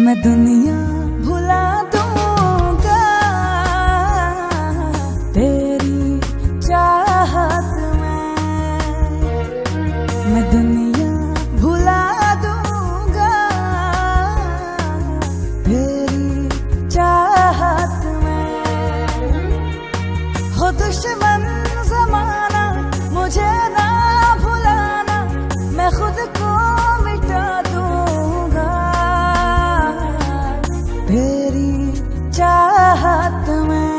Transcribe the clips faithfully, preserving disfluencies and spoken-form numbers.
मैं दुनिया भुला दूंगा तेरी चाहत में। मैं दुनिया भुला दूंगा तेरी चाहत में। हो दुश्मन ज़माना मुझे ना भुलाना, मैं खुद को मिटा दूंगा तेरी चाहत में।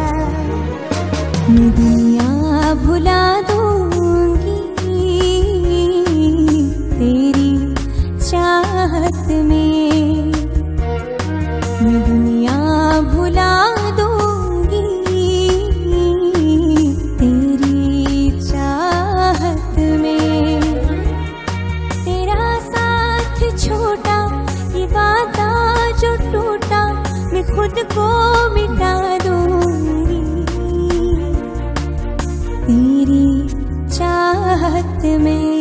मैं दुनिया भुला दूंगी तेरी चाहत में। मैं दुनिया भुला दूंगी तेरी चाहत में। तेरा साथ छोटा ये वादा जो टूटा, मैं खुद को मिटा दूंगी तेरी चाहत में।